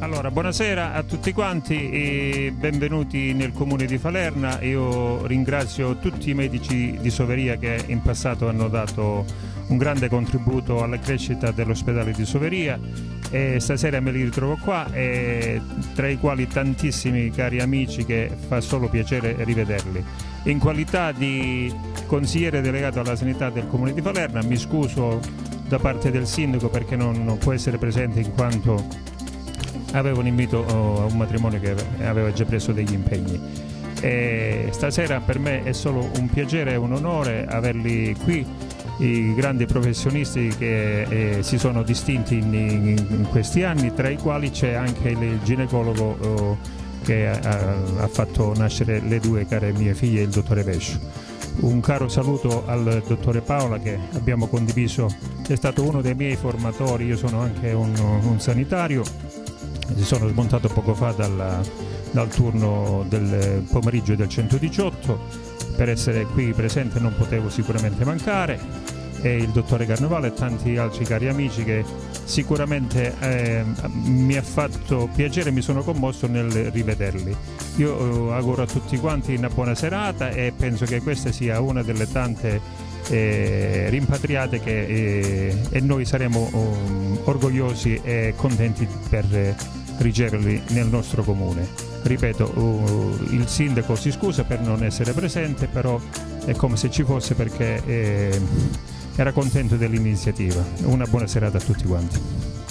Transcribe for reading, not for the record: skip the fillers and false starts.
Allora, buonasera a tutti quanti e benvenuti nel comune di Falerna. Io ringrazio tutti i medici di Soveria che in passato hanno dato un grande contributo alla crescita dell'ospedale di Soveria e stasera me li ritrovo qua, tra i quali tantissimi cari amici che fa solo piacere rivederli. In qualità di consigliere delegato alla sanità del comune di Falerna mi scuso da parte del sindaco perché non può essere presente in quanto aveva un invito a un matrimonio che aveva già preso degli impegni. Stasera per me è solo un piacere e un onore averli qui, i grandi professionisti che si sono distinti in questi anni, tra i quali c'è anche il ginecologo che ha fatto nascere le due care mie figlie, il dottore Pescio. Un caro saluto al dottore Paola che abbiamo condiviso, è stato uno dei miei formatori, io sono anche un sanitario. Si sono smontato poco fa dal turno del pomeriggio del 118, per essere qui presente non potevo sicuramente mancare, e il dottore Carnevale e tanti altri cari amici che sicuramente mi ha fatto piacere, mi sono commosso nel rivederli. Io auguro a tutti quanti una buona serata e penso che questa sia una delle tante rimpatriate e noi saremo orgogliosi e contenti per riceverli nel nostro comune. Ripeto, il sindaco si scusa per non essere presente, però è come se ci fosse perché era contento dell'iniziativa. Una buona serata a tutti quanti.